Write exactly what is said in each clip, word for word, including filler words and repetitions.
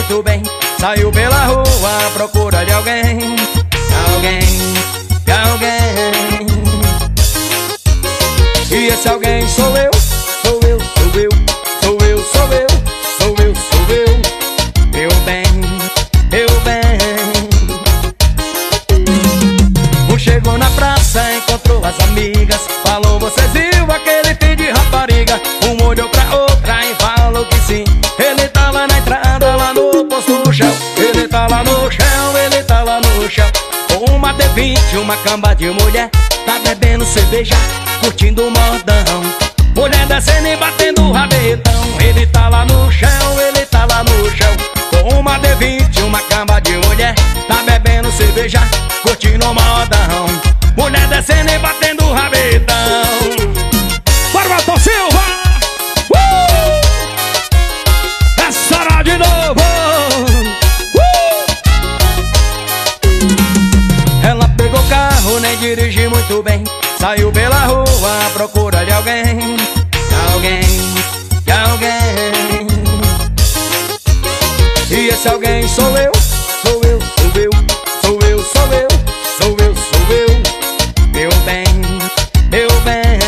muito bem. Saiu pela rua à procura de alguém, alguém, de alguém. E esse alguém sou eu, sou eu, sou eu, sou eu, sou eu, sou eu, sou eu, meu bem, meu bem. Um chegou na praça, encontrou as amigas, falou: vocês viu aquele filho de rapariga? Um olhou pra outra e falou que sim. Ele tá lá na entrada, lá no posto do chão. Ele tá lá no chão, ele tá lá no chão. Com uma D vinte, uma camba de mulher. Tá bebendo cerveja, curtindo o modão. Mulher descendo e batendo o rabetão. Ele tá lá no chão, ele tá lá no chão. Com uma D vinte, uma camba de mulher. Tá bebendo cerveja, curtindo o modão. Mulher descendo e batendo o rabetão. Bora, Valton Silva! Uh! Essa hora de novo! Uh! Ela pegou o carro, nem dirigiu muito bem. Saiu pela rua à procura de alguém, de alguém, de alguém. E esse alguém sou eu, sou eu, sou eu, sou eu, sou eu, sou eu, sou eu, meu bem, meu bem.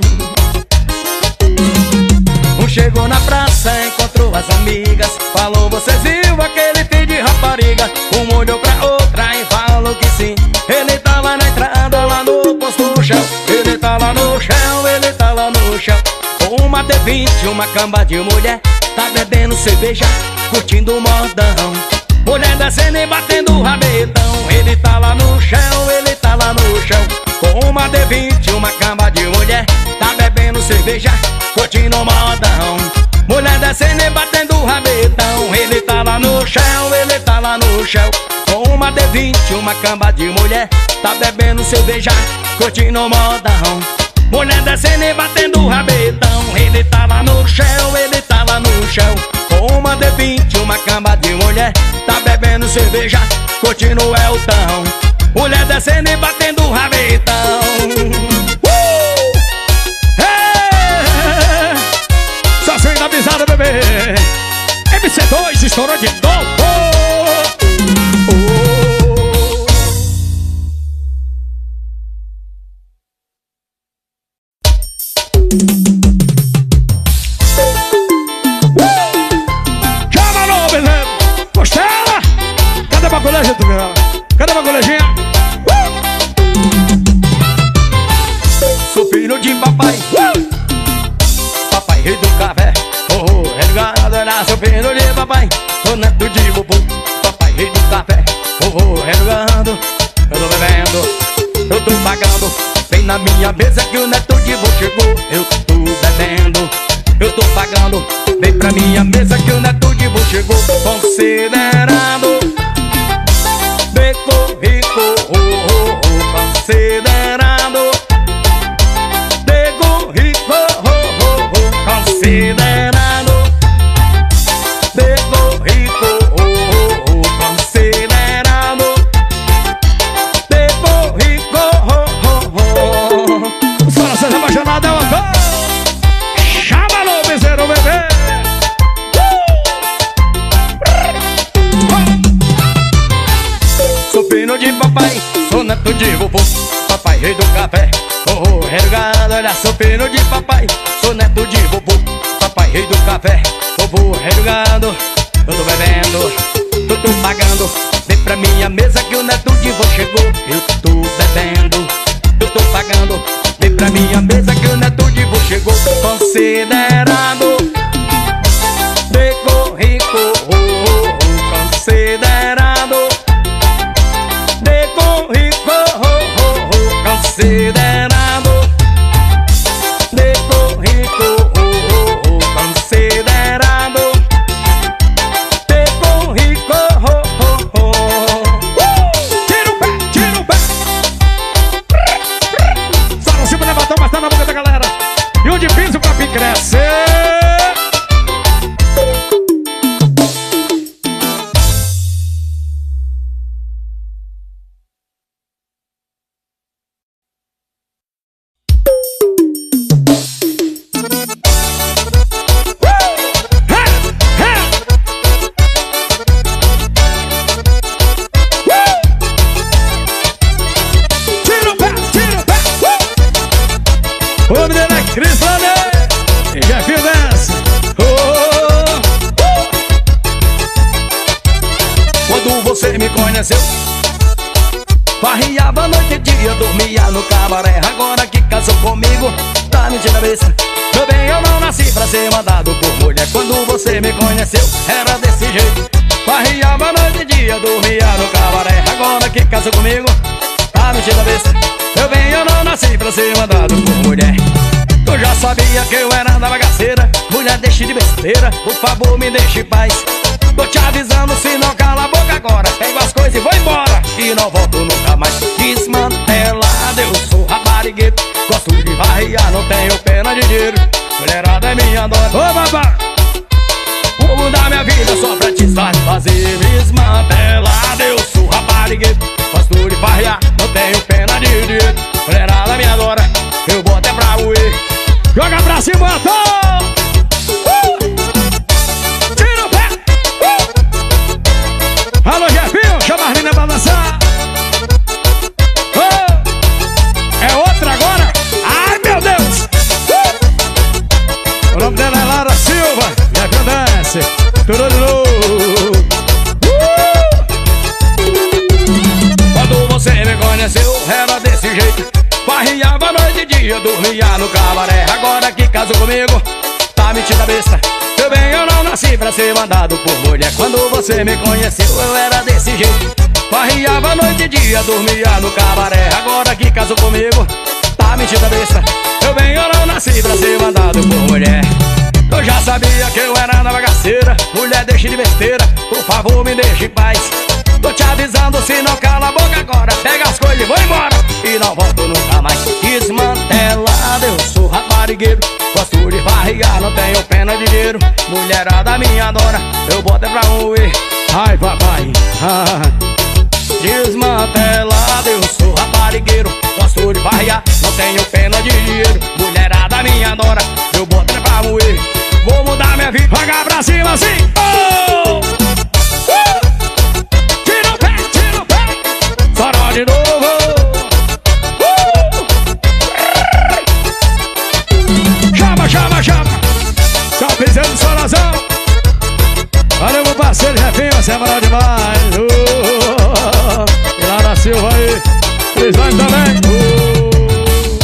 Um chegou na praça, encontrou as amigas, falou: vocês viu aquele filho de rapariga? Um olhou pra outra e falou que sim. Ele tá lá na entrada, lá no posto do chão. Ele tá lá no chão, ele tá lá no chão. Com uma D vinte, uma camba de mulher. Tá bebendo cerveja, curtindo o modão. Mulher descendo e batendo o rabetão. Ele tá lá no chão, ele tá lá no chão. Com uma D vinte, uma camba de mulher. Tá bebendo cerveja, curtindo o modão. Mulher descendo e batendo o rabetão. Ele tá lá no chão, ele tá lá no chão. Com uma D vinte, uma camba de mulher. Tá bebendo cerveja, curtindo o modão. Mulher descendo e batendo o rabetão. Ele tá lá no chão, ele tá lá no chão. Com uma D vinte, uma camba de mulher. Tá bebendo cerveja, curtindo o Eltão. Mulher descendo e batendo o rabetão. Uh! Hey! Só swing na pisada, bebê. M C dois estourou de novo. Chama no bezerro, costela. Cadê a baculeja, tu vê? Cadê a baculejinha? Uh! Sou filho de papai, uh! Papai rei do café, oh, oh, regado era. Sou filho de papai, sou neto de vovô. Papai rei do café, oh, oh, regado. Eu tô bebendo, eu tô pagando. Vem na minha mesa que o neto de vô chegou. Eu tô bebendo, eu tô pagando. Vem pra minha mesa que o neto de vô chegou. Considerado Beco rico, oh, oh, oh. Considerado Beco rico, oh, oh, oh. Considerado Beco rico, oh, oh, oh. Considerado Beco rico, oh, oh, oh. Os corações apaixonados é uma coisa. Chama no bezerro, bebê. Sou filho de papai, sou neto de vovô. Papai rei do café, oh, oh, regado. Olha, sou filho de papai, sou neto de vovô. Papai rei do café, vovô regado. Eu tô bebendo, eu tô pagando. Vem pra minha mesa que o neto de vô chegou. Eu tô bebendo, eu tô pagando. Vem pra minha mesa que o neto de vô chegou. Considerado Beco rico, oh, oh, oh. Considerado Beco rico, oh, oh, oh. Considerado Beco rico, oh, oh, oh. Considerado Beco rico, oh, oh, oh. Uh! Tira o pé, tira o pé. Só não se levantou, mas tá na boca da galera. E o difícil pra crescer. quando você me conheceu. Farriava noite e dia, dormia no cabaré. Agora que casou comigo, tá mentindo a cabeça. Eu bem, eu não nasci pra ser mandado por mulher. Quando você me conheceu, era desse jeito. Farriava noite e dia, dormia no cabaré. Agora que casou comigo, tá mentindo a cabeça. Eu bem, eu não nasci pra ser mandado por mulher. Tu já sabia que eu era da bagaceira. Mulher, deixe de besteira, por favor me deixe em paz. Tô te avisando, se não cala a boca agora. Pego as coisas e vou embora, e não volto nunca mais. Desmantelado, eu sou raparigueiro. Gosto de varrear, não tenho pena de dinheiro. Mulherada é minha dona. Ô babá, vou mudar minha vida só pra te satisfazer. Desmantelado, eu sou raparigueiro. Gosto de varrear, não tenho pena de dinheiro. Mulherada me adora, eu boto é pra moer. Joga pra cima, bota! Alô, Jefinho, chama a Arlina pra dançar. Oh, é outra agora? Ai, meu Deus! Uh! O nome dela é Lara Silva. Jefinho desce. Tururu. Uh! Quando você me conheceu, era desse jeito. Farriava noite e dia, dormia no cabaré. Agora que casou comigo, tá metida besta. Eu bem, eu não nasci pra ser mandado por mulher. Quando você me conheceu, eu era desse jeito. Farriava noite e dia, dormia no cabaré. Agora que casou comigo, tá metida besta. Eu bem, eu não nasci pra ser mandado por mulher. Eu já sabia que eu era na bagaceira. Mulher, deixe de besteira, por favor me deixe em paz. Tô te avisando, se não cala a boca agora. Pega as coisas e vou embora, e não volto nunca mais. Desmantelado, eu sou raparigueiro. Gosto de varrear, não tenho pena de dinheiro. Mulherada me adora, eu boto é pra moer. Ai, papai, ah. Desmantelado, eu sou raparigueiro. Gosto de varrear, não tenho pena de dinheiro. Mulherada me adora, eu boto é pra moer. Vou mudar minha vida, jogar pra cima assim. Oh! De novo. Uh! Chama, chama, chama. Tchau, pisando sorazão. Valeu, meu parceiro Jefinho, você é moral demais. Uh! E lá na Silva aí, Crisane também. Uh!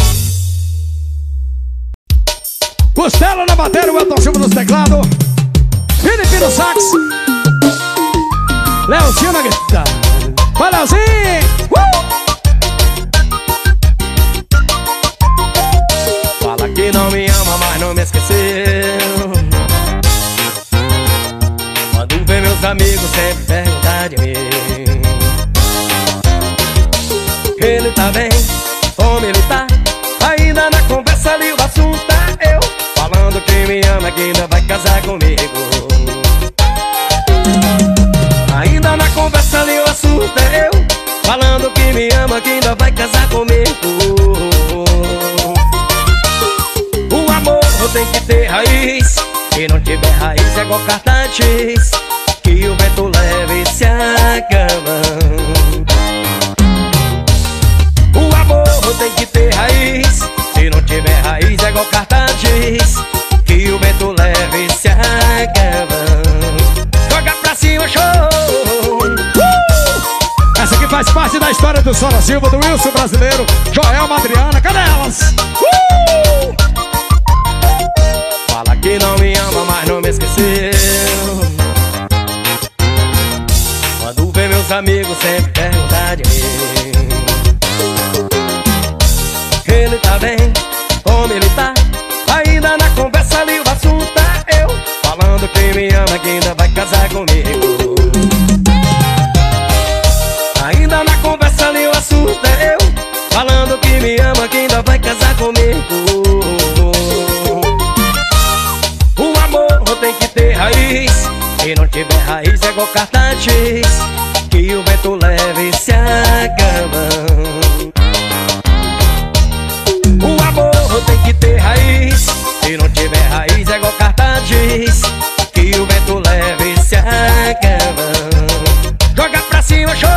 Costela na bateria, o Elton Silva nos teclados. Felipe no sax. Leozinho na guitarra. Vai, Leozinho! Uh! Fala que não me ama, mas não me esqueceu. Quando vê meus amigos sempre perguntar de mim. Ele tá bem, como ele tá? Ainda na conversa ali o assunto é eu. Falando que me ama, que ainda vai casar comigo. Ainda na conversa ali o assunto é eu. Falando que me ama, que ainda vai casar comigo. O amor tem que ter raiz. Se não tiver raiz é igual carta X, que o vento leva e se acaba. O amor tem que ter raiz. Se não tiver raiz é igual carta X, que o vento leva e se acaba. Joga pra cima, show! Uh! Essa aqui faz parte da história do Sora Silva, do Wilson brasileiro, Joel, Adriana, cadê elas? Uh! Fala que não me ama, mas não me esqueceu. Quando vê meus amigos sempre perguntar de mim. Ele tá bem, como ele tá? Ainda na conversa ali o assunto é eu. Falando que me ama, que ainda vai casar comigo. Ainda na conversa ali o assunto é eu. Falando que me ama, que ainda vai casar comigo. O amor tem que ter raiz. Se não tiver raiz é igual carta X, que o vento leva e se acaba. O amor tem que ter raiz. Se não tiver raiz é igual carta X, que o vento leva e se acaba. Joga pra cima, show!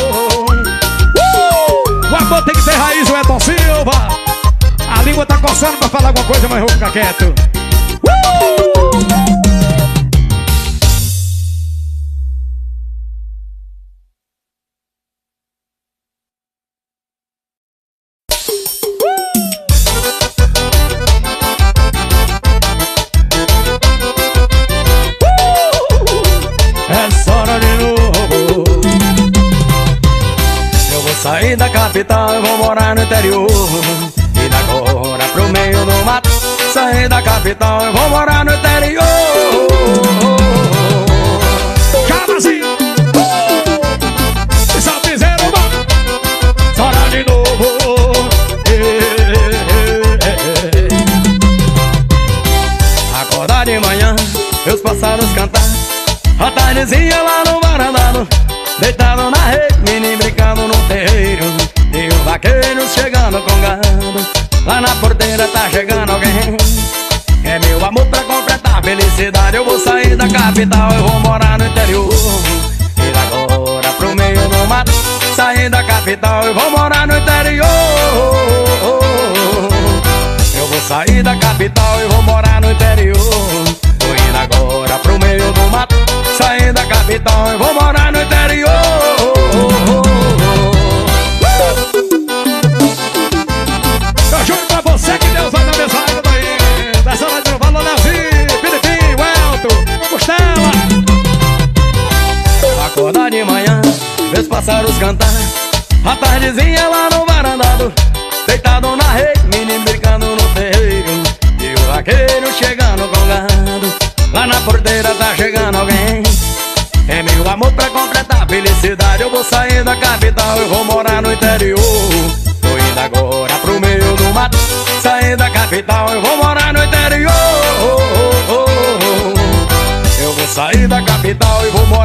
Uh! O amor tem que ter raiz, o Elton Silva. A língua tá coçando pra falar alguma coisa, mas eu vou ficar quieto. Uh! capital eu vou morar no interior. E agora pro meio do mato. Saí da capital eu vou morar no interior. Cavazinho! Só fizeram uma. Chora de novo. Acordar de manhã, meus pássaros cantar. A tardezinha lá no varandado, deitado na rede, menino brincando no terreiro. E o vaqueiro chegando com gado. Lá na porteira tá chegando alguém. É meu amor pra completar a felicidade. Eu vou sair da capital, eu vou morar no interior. E agora pro meio do mato. Sair da capital, eu vou morar no interior. Eu vou sair da capital, eu vou morar no interior. Tô indo agora pro meio do mato. Sair da capital, eu vou morar no interior. Eu juro pra você que Deus vai dar mensagem daí. Dessa noite eu falo Leozinho, Filipinho, Elton, Costela. Acordar de manhã, ver os pássaros cantar. A tardezinha lá no varandado, deitado na rede, menino brincando no terreiro. E o vaqueiro chegando com gado. Lá na porteira tá chegando alguém. É meu amor pra completar a felicidade. Eu vou sair da capital, eu vou morar no interior. Tô indo agora pro meio do mato. Sair da capital, eu vou morar no interior. Eu vou sair da capital e vou morar